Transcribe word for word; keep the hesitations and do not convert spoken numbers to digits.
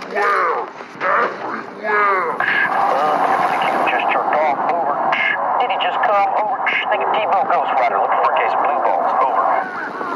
everywhere. Everywhere. Uh, think he just jerked off. Over. Did he just come? Over. Think a T-Bone Ghost Rider looking for a case of blue balls. Over.